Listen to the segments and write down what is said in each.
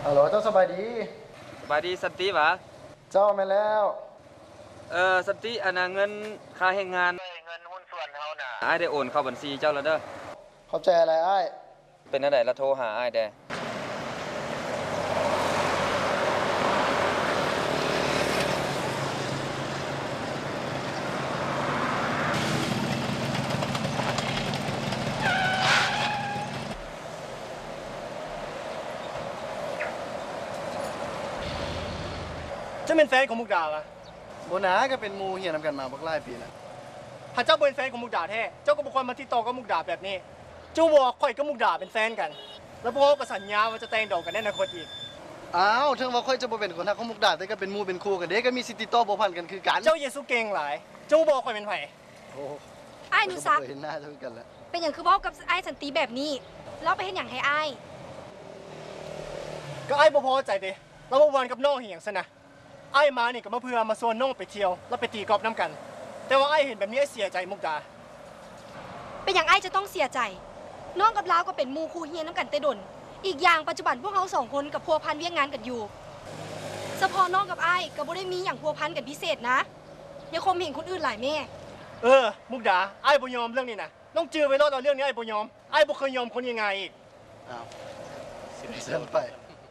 ฮัลโหลเจ้าสบายดีสบายดีสันติวะเจ้ามาแล้วสันติอันน่ะเงินค่าแรงงานเงินหุ้นส่วนเฮาน่ะอ้ายได้โอนเข้าบัญชีเจ้าแล้วเด้อเข้าใจอะไรอ้ายเป็นจังได๋ละโทรหาอ้ายแดจะเป็นแฟนของมุกดาล่ะโบนาก็เป็นมูเฮียนำกันมาบักหลายปีแล้วถ้าเจ้าเป็นแฟนของมุกดาแท้เจ้าก็บ่ควรมาติดต่อกับมุกดาแบบนี้เจ้าบอกข่อยกับมุกดาเป็นแฟนกันแล้วพวกเราก็สัญญาว่าจะแต่งดอกกันในอนาคตอีกอ้าวถึงว่าค่อยจะบ่เป็นคนทักของมุกดาแต่ก็เป็นมูเป็นคู่กันเด้ก็มีสิทธิ์ติดต่อบ่พันกันคือกันเจ้าเยซูเก่งหลายเจ้าบอกข่อยเป็นไผโอ้อ้ายหนูซักเห็นหน้าเท่ากันแล้วเป็นอย่างคือบอกกับอ้ายสันติแบบนี้แล้วไปเห็นอย่างให้อ้ายก็ไอ้บ่พอใจเด้แล้วบ่วันกับน้องเหียงซะนะไอ้มานี่ก็มาเพื่อมาชวนน้องไปเที่ยวแล้วไปตีกอล์ฟน้ำกันแต่ว่าไอ้เห็นแบบนี้ไอ้เสียใจมุกดาเป็นอย่างอ้ายจะต้องเสียใจน้องกับลาวก็เป็นหมู่คู่เฮียนน้ำกันแต่ดนอีกอย่างปัจจุบันพวกเขา2คนกับพัวพันเวียงงานกันอยู่เฉพาะน้องกับอ้ายก็บ่ได้มีอย่างพัวพันกันพิเศษนะอย่าคมเห็นคนอื่นหลายแม่มุกดาไอ้บ่ยอมเรื่องนี้นะน้องจื้อไว้รอดเอาเรื่องนี้ไอ้บ่ยอมไอ้บ่เคยยอมคนยังไงอีกอ้าวเส้นไป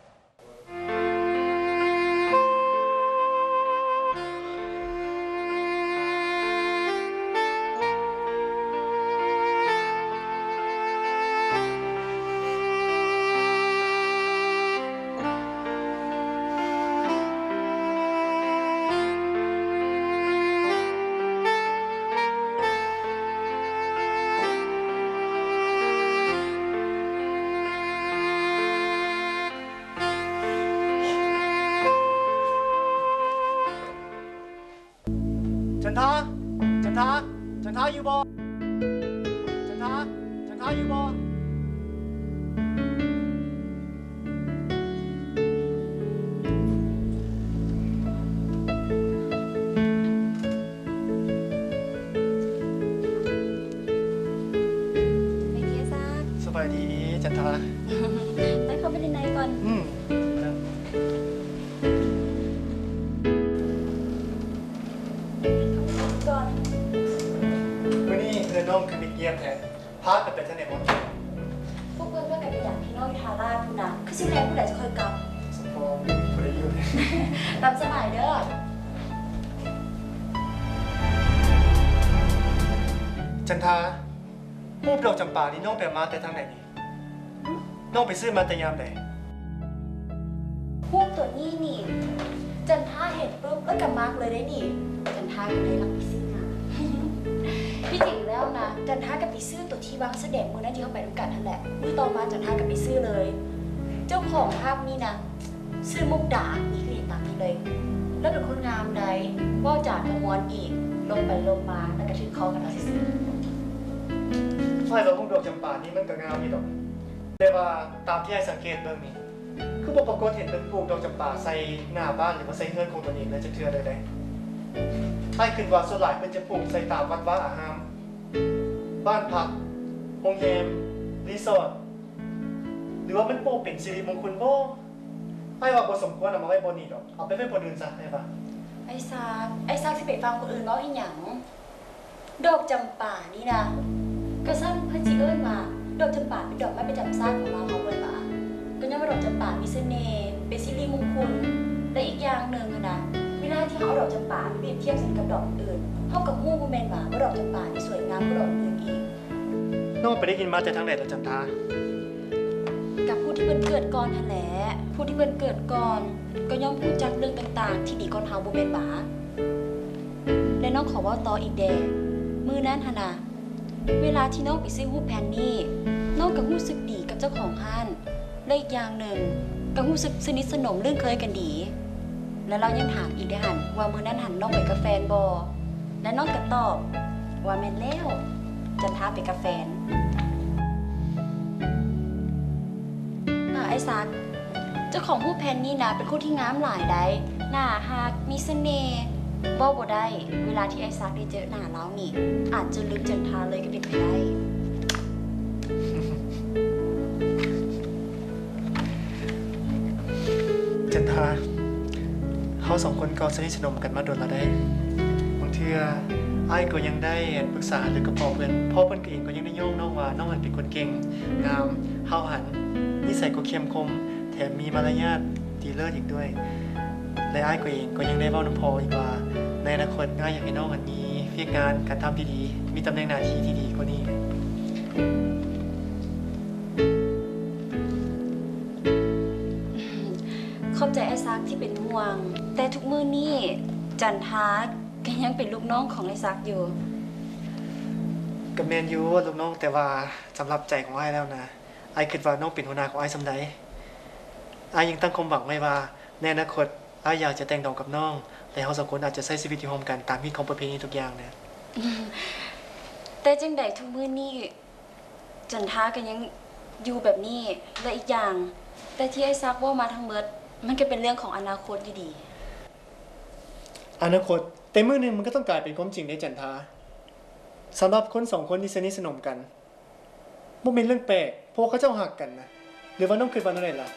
จันทาอยู่บ่จันทาอยู่บ่ไปเที่ยวซะสบายดีจันทาไปเข้าไปในก่อนก่อนวันนี้น้องคือมิเกียมแท้พากันไปทะเลหมดพวกเพื่อนกันไปอย่างพี่น้อยทาร่าพูนะคือสิแรงผู้ใดจะเคยกลับสปอร์ตผู้ใดอยู่ตามสบายเด้อจันทารูปดอกจำปานี่น้องไปมาแต่ทางไหนนี่น้องไปซื้อมาแต่ยามใดพวกตัวนี้นี่จันทาเห็นปุ๊บก็กลับมากเลยได้นี่จันทาก็เลยรับไปซื้อมาพี่จริงแล้วนะจันทากับไปซื้อตัวที่วางแสดงมือนั้นที่เขาไปด้วยกันนั่นแหละมือต่อมาจันทากับไปซื้อเลยเจ้าของภาพนี้นะซื้อมุกดานี่คือเห็นตามนี้เลยแล้วเป็นคนงามใดว่าจากกระมวลอีกลงไปลงมาแล้วก็ถือคอกันเอาซื้อไฟว่าพวกดอกจำปานี่มันก็งามนี่ดอกแต่ว่าตามที่ไอ้สังเกตเบื้องนี้คือปกติเห็นเป็นปลูกดอกจำปาใส่หน้าบ้านหรือว่าใส่เฮือนของตัวเองเลยจะเทื่อเลยไอ้ขึ้นว่าส่วนหลายเป็นจะปลูกใส่ตามวัดว่าอาหารบ้านพักโรงแรมรีสอร์ทหรือว่ามันปลูกเป็นสิริมงคลบ่ไอ้ว่าบ่สมควรเอามาไว้บนนี้ดอกเอาไปไว้บนอื่นซะได้ปะไอ้ซากที่ไปฟังคนอื่นร้องอีหยังดอกจำปานี่นะก็สร้างเพื่อนจีเอิ้นมาดอกจำปาเป็นดอกไม้ประจำชาติของเราเขาเลยมาก็ย้ำว่าดอกจำปามีเสน่ห์เป็นสิริมงคลแต่อีกอย่างหนึ่งนะเวลาที่เขาเอาดอกจำปาเปรียบเทียบกับดอกอื่นเท่ากับหู้ผู้แมนว่าดอกจำปาที่สวยงามกว่าดอกอื่นอีกน้องไปได้ยินมาแต่ทางไหนดอกจำปากับผู้ที่เพิ่นเกิดก่อนนั่นแหละผู้ที่เพิ่นเกิดก่อนก็ย่อมรู้จักเรื่องต่างๆที่ดีก่อนเฮาบ่แม่นหมาและน้องขอว่าต่ออีกแดมื้อนั้นหั่นน่ะเวลาที่น้องไปซื้อฮู้แผ่นนี้น้องก็รู้สึกดีกับเจ้าของห้านและอีกอย่างหนึ่งก็รู้สึกสนิทสนมเรื่องเคยกันดีและเรายังถามอีกได้หั่นว่ามื้อนั้นหั่นน้องไปกับแฟนบ่และน้องก็ตอบว่าแม่นแล้วจันทาไปกับแฟนไอ้ซักเจ้าของฮู้แผ่นนี้นะเป็นคนที่งามหลายได้หน้าฮักมีเสน่ห์เว้าบ่ได้เวลาที่ไอ้ซักได้เจอหน้าเรานี่อาจจะลึกจันทาเลยก็เป็นไปได้จันทาเขาสองคนก็สนิทสนมกันมาโดนแล้วได้บางเทื่ออ้ายก็ยังได้ปรึกษาหรือกับพ่อเพิ่นก็เองก็ยังได้โยงน้องว่าน้องหันเป็นคนเก่งงามเฮาหันนิสัยก็เข้มคมแถมมีมารยาทดีเลิศอีกด้วยและอ้ายก็เองก็ยังได้เว้านำพ่ออีกว่าในอนาคตอ้ายอยากให้น้องหันมีเวียกงานการทำที่ดีมีตำแหน่งหน้าที่ที่ดีกว่านี้เข้าใจไอ้ซักที่เป็นห่วง แต่ทุกมื้อนี้จันทาก็ยังเป็นลูกน้องของไอ้ซักอยู่กับแมนยูว่าลูกน้องแต่ว่าสำหรับใจของอ้ายแล้วนะอ้ายคิดว่าน้องเป็นหัวหน้าของอ้ายสำใดอ้ายยังตั้งความหวังไว้ว่าในอนาคตอ้ายอยากจะแต่งงานกับน้องและเราสองคนอาจจะใช้ชีวิตอยู่ร่วมกันตามที่ของประเพณีทุกอย่างนะแต่จังใดทุกมื้อนี้จันทาก็ยังอยู่แบบนี้และอีกอย่าง แต่ที่ไอ้ซักว่ามาทั้งหมดมันก็เป็นเรื่องของอนาคตอยู่ดีอนาคตแต่มื้อหนึงมันก็ต้องกลายเป็นความจริงในจันทาสำหรับคนสองคนที่สนิทสนมกันบ่เป็นเรื่องแปลกเพราะว่าเขาเจ้าหักกันนะหรือว่าน้องคิดว่านั่นแหละล่ะ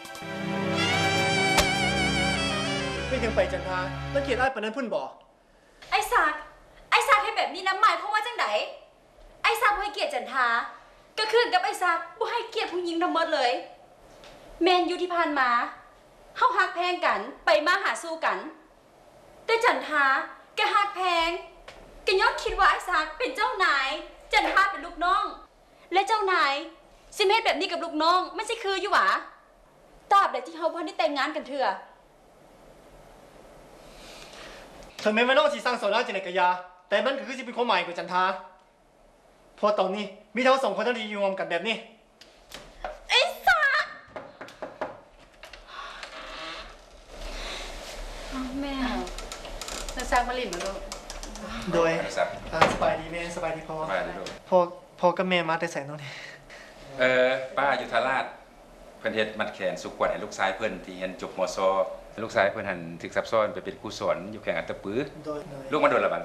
ไม่ยังไปจันทาแล้วเกลียดอ้ายปานนั้นพุ่นบ่ไอ้ซักให้แบบนี้นะหมายความว่าจังไดไอ้ซักบ่ให้เกียรติจันทาก็คือกับไอ้ซักบ่ให้เกียรติผู้หญิงทั้งหมดเลย แมนยูที่ผ่านมาเฮาฮักแพงกันไปมาหาสู้กัน แต่จันทาก็ฮักแพงก็ย้อนคิดว่าไอ้ซักเป็นเจ้านายจันทาเป็นลูกน้อง และเจ้านายสิเฮ็ดแบบนี้กับลูกน้องมันสิคืออยู่หวะตราบใดที่เฮาบ่ได้แต่งงานกันเถื่อถึงแม้ว่าน้องสิสร้างโซล่าร์จังได๋ก็อย่าแต่มันก็คือสิเป็นความหมายของจันทาเพราะตอนนี้มีเท่าสองคนเท่าที่อยู่รวมกันแบบนี้ไอ้ซักแม่แล้วสร้างมาลินมาลูกโดยครับสบายดีแม่สบายดีพ่อมาเลยลูกพ่อกับแม่มาแต่แสนน้องนี่ป้าอยู่ทาราชเพิ่นเฮ็ดมัดแขนสุกวดให้ลูกชายเพิ่นที่เรียนจบมศลูกชายเพิ่นหันถึกซับซ้อนไปเป็นครูสอนอยู่แข่งอัตตปือโดยลูกมาโดนละบัด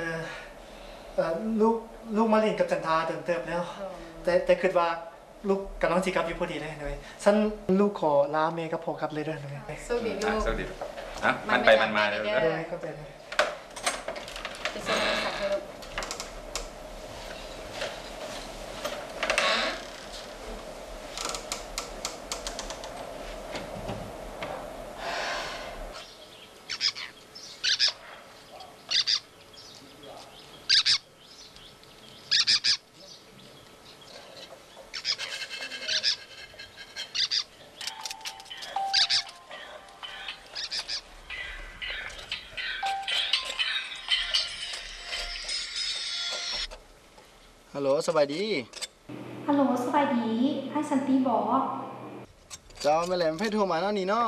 ลูกมาเรียนกับจันทาเติบแล้ว แต่คิดว่าลูกกำลังสิกลับอยู่พอดีเลยหน่อยฉันลูกขอลาแม่กับพ่อกลับเลยเด้อหน่อยสู้ดีลูกสวัสดีครับมันไปมันมาเลยโดยเข้าใจเลยไปสู้ในสักเถอะฮัลโหลสบายดีฮัลโหลสบายดีไอ้สันติบอกเจ้าแม่แหลมให้โทรมาเนาะนี่เนาะ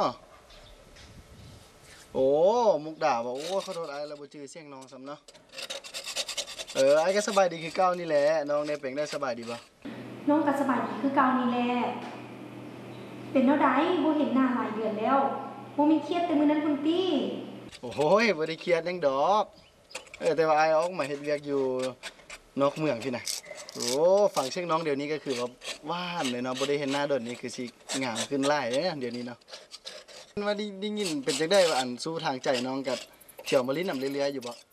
โอ้มุกดาบอกโอ้ขอโทษไอ้เราบ่จื้อเสียงน้องซ้ำเนาะไอ้ก็สบายดีคือเก่านี่แหละน้องได้เป็นได้สบายดีบ่น้องก็สบายดีคือเก่านี่แหละเป็นเท่าใดบ่เห็นหน้าหลายเดือนแล้วบ่มีเครียดแต่มื้อนั้นพุ่นตี้โอ้ยบ่ได้เครียดหยังดอกแต่ว่าไอ้ออกมาเฮ็ดเวียกอยู่นอกเมืองพี่น่ะโอ้ฟังเสียงน้องเดี๋ยวนี้ก็คือว่าว่านเลยเนาะบ่ได้เห็นหน้าดนนี่คือสิงามขึ้นหลายเด้เดี๋ยวนี้เนาะว่าได้ยินเป็นจังได๋ว่าอันสู้ทางใจน้องกับเที่ยวมาลิ้นน้ำเรื่อยๆอยู่บ่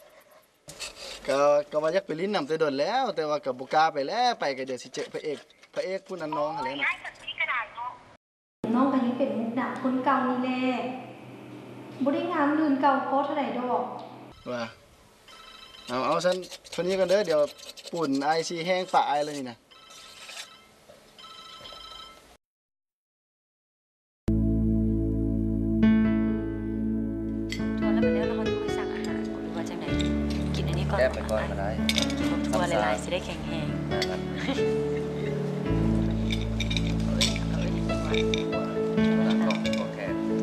ก็ว่าอยากไปลิ้นน้ำแต่ดนแล้ว แต่ว่าก็บ่กล้าไปแล้วไปก็เดี๋ยวสิเจอพระเอกผู้นั้นน้องหั่นแหละเนาะน้องก็ยังเป็นมุกดาคนเก่านี่แหละบ่ได้งามลืมเก่าเพราะเท่าใดดอกว่าเอาฉันคนนี้กันเด้อเดี๋ยวปุ่นไอซีแห้งปะไอเลยนี่นะทัวร์แล้วไปแล้วเราต้องไปสั่งอาหารหรือว่าจังไดกินอันนี้ก่อนแก้ไปก่อนก็ได้กินทัวร์หลายๆสิได้แข็งแรงโอเค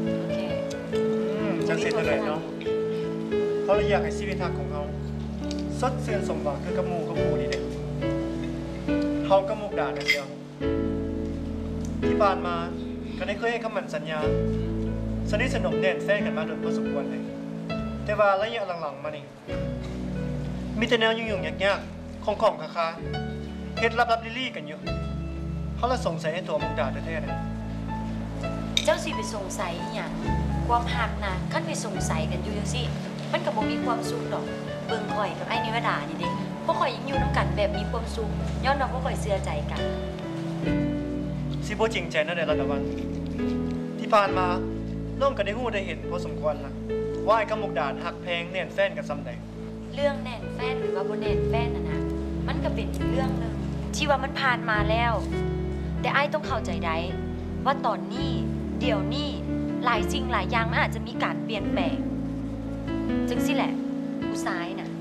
จังเสร็จเลยเนาะเขาเลยอยากให้ชีวิตทักของเขาสดเสื่อมสมหวังคือกับหมูนี่เด็กเขากับมุกดาเนี่ยเดียวที่ผ่านมาก็ได้เคยให้คำมั่นสัญญาสนิทสนมแน่นแฟนกันมาโดยพอสมควรเลยแต่ว่าระยะหลังๆมานี่มีแต่แนวยุ่งๆยากๆของคาๆเฮ็ดลับๆลี่ๆกันอยู่เขาละสงสัยในตัวมุกดาแท้ๆนะเจ้าสิไปสงสัยอหย่างความหักนะขั้นไปสงสัยกันอยู่จังซี่มันก็บ่มีความสุขดอกเบิ่งข่อยกับไอ้นิวดานี่เด้พวกข่อยยังอยู่นำกันแบบมีความสุขย้อนว่าพวกข่อยเชื่อใจกันสิบ่จริงใจนั่นแหละรัตวันที่ผ่านมาน้องก็ได้ฮู้ได้เห็นพอสมควรละว่าไอ้กับมุกดาหักแพงแน่นแฟนกันซำใดเรื่องแน่นแฟนหรือว่าบ่แน่นแฟนน่ะนะมันก็เป็นอีกเรื่องหนึงที่ว่ามันผ่านมาแล้ว แต่ไอ้ต้องเข้าใจได้ว่าตอนนี้เดี๋ยวนี้หลายสิ่งหลายอย่างมันอาจจะมีการเปลี่ยนแปลงจังสิแหละผู้ชายน่ะ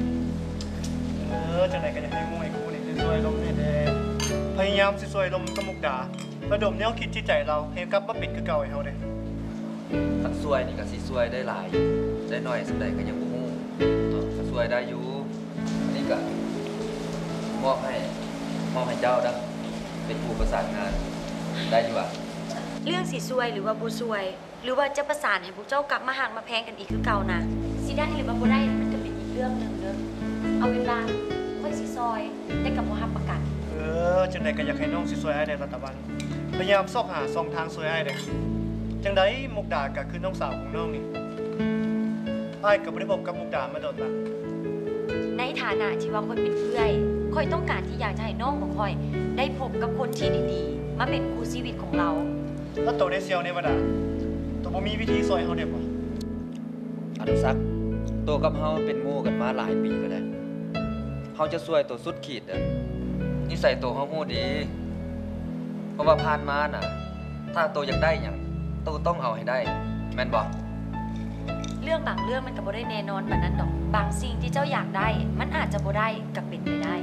จังไดก็อยากให้หมู่ไอ้คู่นี่ช่วยลมให้แน่พยายามสิช่วยลมกับมุกดาระดมแนวคิดจิตใจเราให้กลับมาเป็นคือเก่าให้เฮาเด้คันซวยนี่ก็สิซวยได้หลายได้น้อยสำใดก็ยังบ่ฮู้ก็ซวยได้อยู่อันนี้ก็มอบให้เจ้าดังเป็นผู้ประสานงานได้อยู่อ่ะเรื่องสิซวยหรือว่าบ่ซวย หรือว่าจะประสานให้พวกเจ้ากลับมาหักมาแพงกันอีกคือเก่านะสิได้หรือว่าบ่ได้มันก็เป็นอีกเรื่องหนึงเด้อเอาเป็นว่าค่อยสิซอยแต่กับบ่รับประกันจังไดก็อยากให้น้องสิช่วยไอ้ได้รัตวันพยายามซอกหาช่องทางช่วยไอ้เด้จังไดมุกดาก็คือน้องสาวของน้องนี่อ้ายก็บ่ได้พบกับมุกดามาโดนละในฐานะที่ว่าค่อยเป็นเพื่อนค่อยต้องการที่อยากจะให้น้องของค่อย ได้พบกับคนที่ดีๆมาเป็นคู่ชีวิตของเราแล้วโตได้เซียวในวดาตัวบ่มีวิธีช่วยเฮาได้บ่อนุสักษ์โตกับเฮาเป็นหมู่กันมาหลายปีก็ได้เฮาจะซวยตัวสุดขีดเด้อนิสัยโตเฮาฮู้ดี เพราะว่าผ่านมาน่ะ ถ้าโตอยากได้หยังโตต้องเอาให้ได้แม่นบ่เรื่องบางเรื่องมันก็บ่ได้แน่นอนแบบนั้นดอก บางสิ่งที่เจ้าอยากได้ มันอาจจะบ่ได้กับเป็นไปได้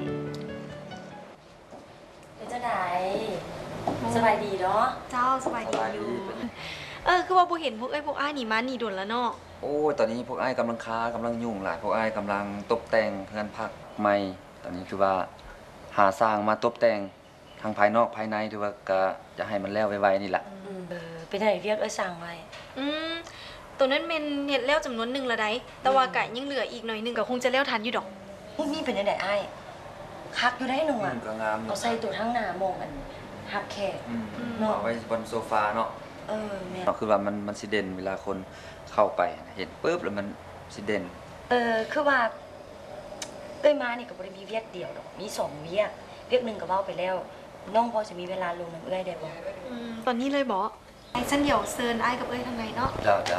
เป็นเจ้าไหนสบายดีเนาะเจ้าสบายดีอยู่คือว่าบ่เห็นพวกพวกอ้ายนี่มานี่โดนแล้วเนาะโอ้ยตอนนี้พวกอ้ายกำลังค้ากำลังยุ่งหลายพวกอ้ายกำลังตกแต่งเพื่อนพักใหม่ตอนนี้คือว่าหาสร้างมาตกแต่งทางภายนอกภายในถือว่าก็จะให้มันแล้วไวๆนี่แหละเป็นไหนเรียกสั่งไว้ตัวนั้นเมนเฮ็ดแล้วจำนวนหนึงและได้แต่ว่าก็ยังเหลืออีกหน่อยหนึงก็คงจะแล้วทันอยู่ดอกพวกนี้เป็นยังไงอ้ายคักอยู่ได้หนูอ่ะก็งามอยู่เอาใส่ตัวทั้งหน้ามองกันฮับแขกเอาไว้บนโซฟาเนาะแม่คือว่ามันสิเด่นเวลาคนเข้าไปเห็นปุ๊บแล้วมันสิเด่นคือว่ามานี่ก็บ่ได้มีเวียกเดียวดอกมี2เวียกหนึงก็เว้าไปแล้วน้องพอจะมีเวลาลงน้ำได้บ่ตอนนี้เลยบ่ไอ้ฉันเดี๋ยวเซิร์นอ้ายกับทางไหนเนาะจ้า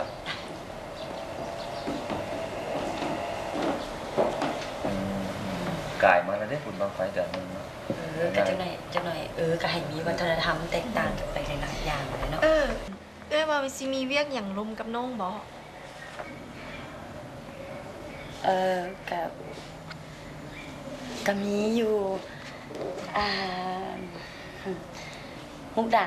กายมาแล้วได้บุญบังไฟเดือนนึงเนาะก็จังหน่อยก็ให้มีวัฒนธรรมแตกต่างกันไปหลายๆอย่างเลยเนาะว่ามันสิมีเวียกอย่างลมกับน้องบ่ก็มีอยู่มุกดา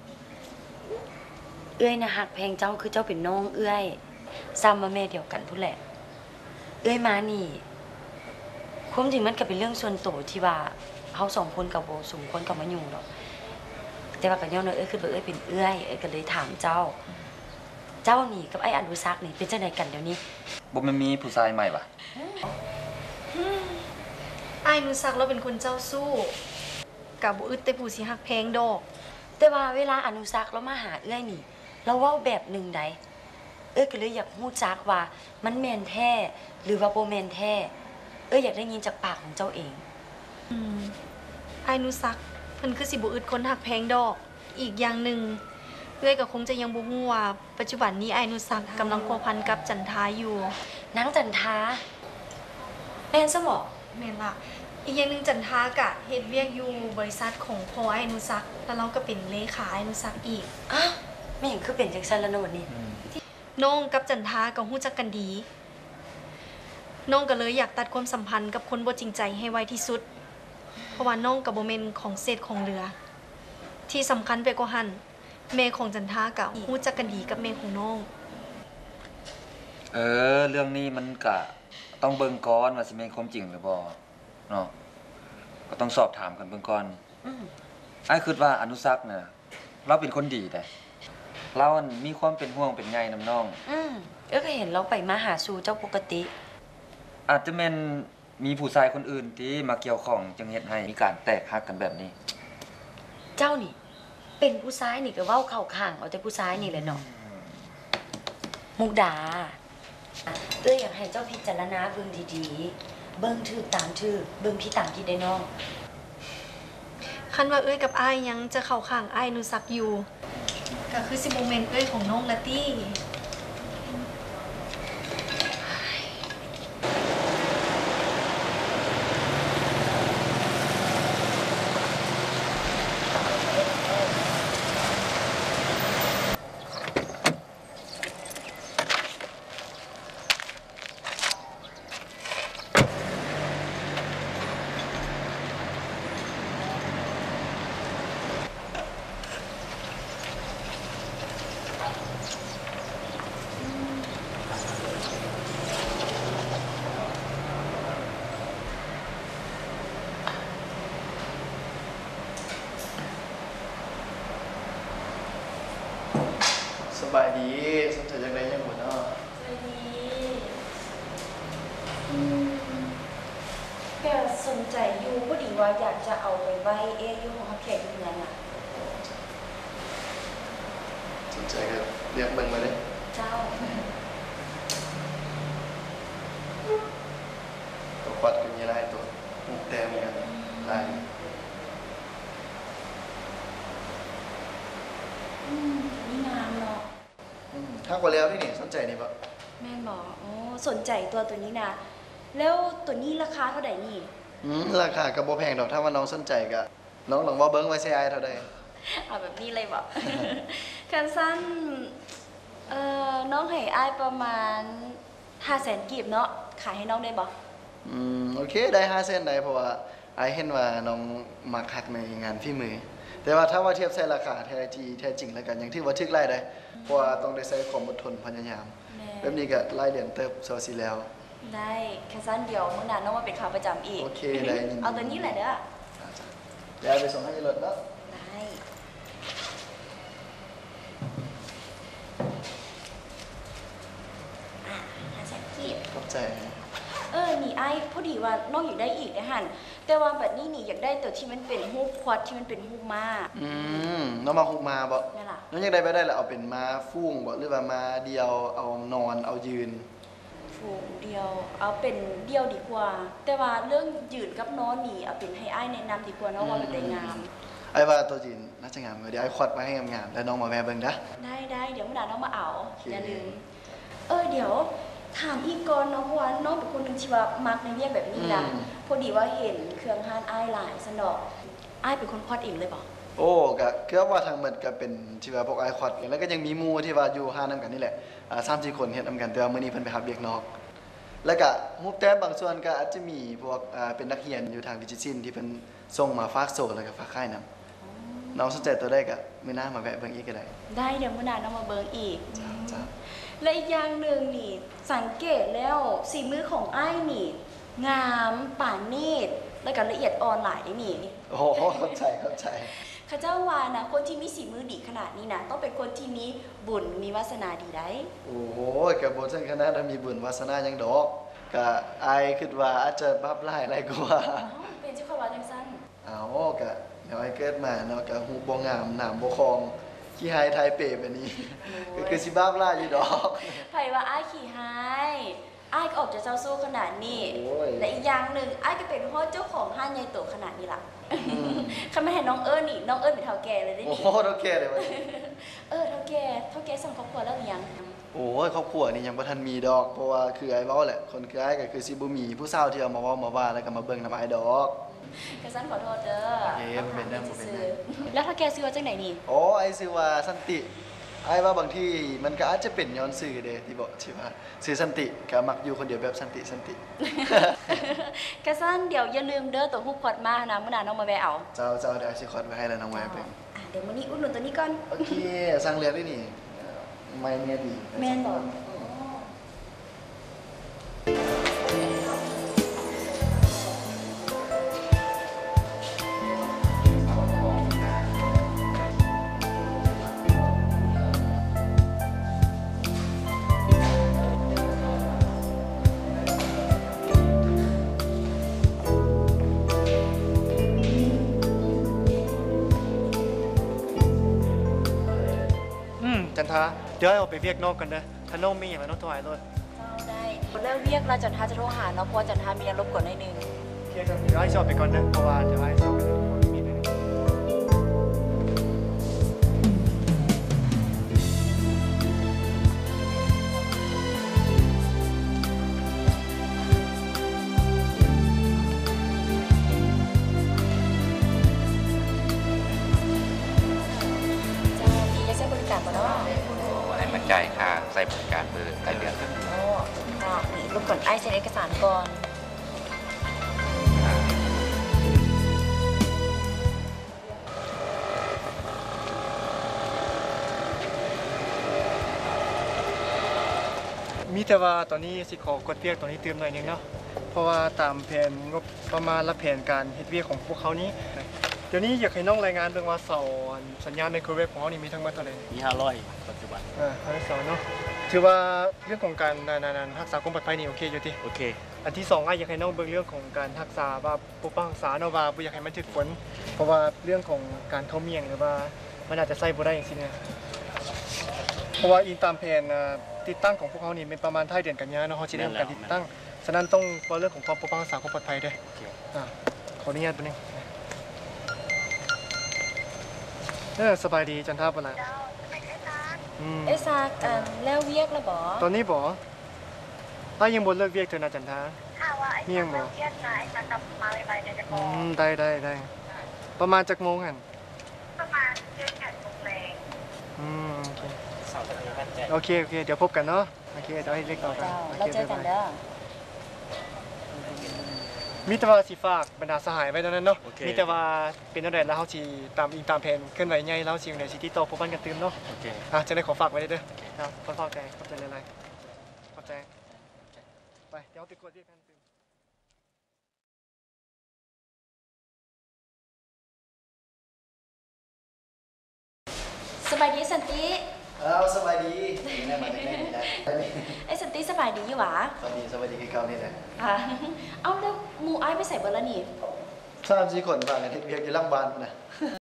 นะหักแพงเจ้าคือเจ้าเป็นน้องซ้ำมาแม่เดียวกันพุ่นแหละมานี่ความจริงมันก็เป็นเรื่องส่วนตัวที่ว่าเขาสองคนกับโบสมควรกับมายุ่งหรอกแต่ว่ากันย้อนเลยคือเป็นเป็นก็เลยถามเจ้านี่กับไอ้อนุซักนี่เป็นจังไดกันเดี๋ยวนี้บ่มันมีผู้ชายใหม่ปะอ้ายนุสักเราเป็นคนเจ้าสู้กับบ่อึดแต่ผู้สิฮักแพงดอกแต่ว่าเวลาอนุซักเรามาหานี่เราเว้าแบบหนึ่งใดก็เลยอยากฮู้จักว่ามันแม่นแท้หรือว่าบ่แม่นแท้อยากได้ยินจากปากของเจ้าเองอ้ายนุสักเพิ่นคือสิบ่อึดคนฮักแพงดอก อีกอย่างหนึ่งก็คงจะยังบ่ฮู้ว่าปัจจุบันนี้อ้ายนุสักกำลังพัวพันกับจันทาอยู่นางจันทาแม่นซะบ่แม่นล่ะอีกอย่างหนึงจันทากะเฮ็ดเวียกอยู่บริษัทของพ่ออ้ายนุสักแล้วเราก็เป็นเลขาอ้ายนุสักอีกอ้าวแม่เห็นคือเป็นจังซั่นแล้วเนาะวันนี้น้องกับจันทาก็รู้จักกันดี น้องก็เลยอยากตัดความสัมพันธ์กับคนบ่จริงใจให้ไวที่สุด เพราะว่าน้องกับบ่แม่นของเศษของเหลือ ที่สำคัญไปกว่าหันแม่ของจันทาก็รู้จักกันดีกับแม่ของน้องเรื่องนี้มันก็ต้องเบิ่งก่อนว่าสิแม่นความจริงหรือบ่เนาะก็ต้องสอบถามกันเบิ่งก่อนอ้ายคิดว่าอนุสักษ์น่ะเราเป็นคนดีแต่เรามีความเป็นห่วงเป็นใยนำน้องก็เห็นเราไปมาหาสู่เจ้าปกติอาจจะแม่นมีผู้ชายคนอื่นที่มาเกี่ยวข้องจึงเฮ็ดให้มีการแตกหักกันแบบนี้เจ้านี่เป็นผู้ชายนี่ก็เว้าเข้าข้างเอาแต่ผู้ชายนี่แหละเนาะมุกดาอยากให้เจ้าพิจารณาเบิ่งดีๆเบิ่งถือตามถือเบิ่งพี่ตามที่ได้น้องคันว่ากับอ้ายยังจะเข้าข้างอ้ายอนุสักอยู่ก็คือสิโมเมนต์ของน้องละตี้สบายดีสนใจจังไดยังบ่เนาะสวัสดีแกสนใจอยู่พอดีว่าอยากจะเอาไปไว้อยู่ของแขกเมืองอ่ะสนใจก็เรียกเบิ่งมาเด้เจ้าตัวควัดก็มีหลายตัวมุกแต้มกันหลายนี่งามเนาะถ้ากว่าแล้วนี่สนใจนี่บ่แม่นบอกอ๋อสนใจตัวนี้นะแล้วตัวนี้ราคาเท่าไหร่นี่ราคาก็บ่แพงดอกถ้าว่าน้องสนใจก็น้องลองว่าเบิ่งไว้ใช้อ้ายเท่าใดเอาแบบนี้เลยบอก คันสั้นน้องให้อ้ายประมาณ500,000กีบเนาะขายให้น้องได้บ่โอเคได้5เส้นได้เพราะว่าอ้ายเห็นว่าน้องมักคักในงานฝีมือ แต่ว่าถ้าว่าเทียบใส่ราคาแท้จริงแล้วกันยังถือว่าถึกรายได้เพราะว่าต้องได้ใช้ความอดทนพยายามแม่แบบนี้ก็รายเดือนเติบซอสิแล้วได้คันสั้นเดี๋ยวมื้อหน้าน้องมาเป็นขาประจำอีกโอเคได้ยินดีเอาตัวนี้แหละเด้อเดี๋ยวเอาไปส่งให้รถเนาะได้500,000กีบขอบใจนี่ไอ้พอดีว่าน้องอยากได้อีกนะฮันแต่ว่าแบบนี้นี่อยากได้ตัวที่มันเป็นรูปควอดที่มันเป็นรูปม้าน้องมาคุกมาบ่นี่นล่ะน้องอยากได้ไปได้แล้วเอาเป็นมาฟูงบ่หรือว่ามาเดียวเอานอนเอายืนฝูงเดียวเอาเป็นเดียวดีกว่า แต่ว่าเรื่องยืนกับน้องนี่เอาเป็นให้ไอ้ายแนะนำดีกว่าเนาะว่ามันได้งามไอ้ว่าตัวยืนน่าจะงามเดี๋ยวไอ้ควัดมาให้งามๆแล้วน้องมาแวะเบิ่งนะได้เดี๋ยวเมื่อไหร่น้องมาเอาโอเคอย่าลืมเดี๋ยวถามอีกก่อนเนาะเพราะว่าน้องเป็นคนหนึงที่ว่ามักในเรื่องแบบนี้นะพอดีว่าเห็นเครื่องฮานไอ้ายหลายสนอกไอ้ายเป็นคนควอดเองเลยบอกโอ้ก็คือว่าทางหมดก็เป็นที่ว่าพวกไอ้ควัดกันแล้วก็ยังมีหมู่ที่ว่าอยู่ห้านํกันนี่แหละ3-4 คนเฮ็ดนํกันแต่ว่ามื้อนี้เพิ่นไปหาเวียกนอก แล้วก็รูปแต้มบางส่วนก็อาจจะมีพวกเป็นนักเรียนอยู่ทางดิจิทัลที่เพิ่นส่งมาฝากโซแล้วก็ฝากค่ายนํน้องสนใจตัวได้ก็มื้อหน้ามาแวะเบิ่งอีกก็ได้ได้เดี๋ยวเมื่อไหร่น้องมาเบิงอีกจ้าและอีกอย่างหนึ่งนี่สังเกตแล้วสีมือของไอ้ายนี่ งามป่านเนตรและก็ละเอียดอ่อนหลายได้นี่โอ้โหเข้าใจข้าเจ้าว่านะคนที่มีสีมือดีขนาดนี้นะต้องเป็นคนที่มีบุญมีวาสนาดีได้โอ้โหก็บ่ถึงขนาดนั้นมีบุญวาสนาหยังดอกก็อายคิดว่าอาจจะบับหลายหลายกว่าเป็นเจ้าข้าวาจังสั้นเอาก็เดี๋ยวให้เกิดมาเนาะก็ฮู้บ่งามหนามบ่คองขี้หายไทยเป๋แบบนี้ ก็คือสิบับหลายอยู่ดอกไผว่าไอ้ายขี่หายไอ้ายก็ออกจะเจ้าสู้ขนาดนี้โอ้ยและอีกอย่างหนึ่งไอ้ายก็เป็นพ่อเจ้าของห้านใหญ่โตขนาดนี้ล่ะข้าไม่เห็นน้องเอิญนี่น้องเอิญเป็นเฒ่าแก่เลยได้โอ้นี่โหโอเคเลยวะเฒ่าแก่สั่งครอบครัวแล้วหรือยังโอ้ยครอบครัวนี่ยังบ่ทันมีดอกเพราะว่าคือไอ้เว้าแหละคนคือไอ้ก็คือสิบ่มีผู้สาวที่เอามาเว้ามาว่าแล้วก็มาเบิ่งนำไอ้ดอกกระสันขอโทษเด้อโอเคบ่เป็นไรบ่เป็นไรแล้วถ้าแกซื้อว่าจังไหนนี่โอ้ไอ้ชื่อว่าสันติไอ้ว่าบางที่มันก็อาจจะเป็นย้อนชื่อเด้ที่บอกชื่อว่าชื่อสันติก็มักอยู่คนเดียวแบบสันติกระสันเดี๋ยวอย่าลืมเด้อตัวฮู้พอดมานะมื้อหน้าน้องมาแวะเอาเจ้าเดี๋ยวสิขอดไว้ให้แล้วน้องไว้เบิ่งเดี๋ยวมื้อนี้อุดหนุนตัวนี้ก่อนโอเคสั่งเรียนได้นี่ไม่เนี่ยดีแม่นบ่จันทาเดี๋ยวไอ้ออกไปเวียกนอกกันเด้อถ้าน้องมีอย่างไรน้องโทรหาโลดได้แล้วเรียกเราจันทาจะโทรหาเนาะเพราะว่าจันทามีอารมณ์ก่อนหน่อยนึงเดี๋ยวไอ้ชอบไปก่อนเด้อเพราะว่าเดี๋ยวไอ้ชอบไปเรื่องมีนิดนึงจะมีใช้บริการบ่เนาะให้มันจ่ายค่าใส่บริการเบอร์การเดือนโอ้ค่ะนี่รบกวนไอ้เซ็นเอกสารก่อนมีแต่ว่าตอนนี้สิขอกดเวียกตอนนี้เติมหน่อยนึงเนาะเพราะว่าตามแผนงบประมาณและแผนการเฮ็ดเวียกของพวกเขานี้เดี๋ยวนี้อยากให้น้องรายงานเรื่องว่าเสาสัญญาณไมโครเวฟของเขานี่มีทั้งหมดเท่าไหร่มี500ปัจจุบันเสาเนาะถือว่าเรื่องของการรักษาความปลอดภัยนี่โอเคอยู่ติโอเคอันที่สองอยากให้น้องเบิ่งเรื่องของการรักษาว่าปกป้องรักษาเนาะว่าบ่อยากให้มันถึกฝนเพราะว่าเรื่องของการเข้าเมี่ยงหรือว่ามันอาจจะใส่บ่ได้จังซี่เนี่ยเพราะว่าอิงตามแผนติดตั้งของพวกเขานี่เป็นประมาณท้ายเดือนกันยายนเนาะเขาสิเริ่มการติดตั้งฉะนั้นต้องว่าเรื่องของความปกป้องรักษาความปลอดภัยด้วยขออนุญาตแป๊บนึงสบายดีจันทาปะล่ะเอ้ซากแล้วเวียกแล้วบ่ตอนนี้บ่ถ้ายังบ่เลิกเวียกเธอนะจันทามียังบ่ได้ประมาณจักโมงหั่นประมาณโอเคเดี๋ยวพบกันเนาะโอเคเดี๋ยวให้เล็กต่อกันเราเจอกันเด้อมีแต่ว่าสิฝากบรรดาสหายไว้เท่านั้นเนาะมีแต่ว่าเป็นจังได๋แล้วเฮาสิตามแผนเคลื่อนไหวใหญ่แล้วสิจังได๋สิติดต่อพบกันกันตื่มเนาะโอเคจังได๋ขอฝากไว้เด้อครับขอบใจหลายๆขอบใจไปเดี๋ยวไปกดเรียกกันตื่มสบายดีสันติสบายดีแน่มาได้ได้ไอ้สันติสบายดีอยู่หวะสบายดีคือเก่านี่แหละค่ะเอาแล้วหมู่ไอ้ายไปใส่เบอร์แล้วนี่ 3-4คนพากันเฮ็ดเวียกอยู่หลังบ้านพุ่นน่ะ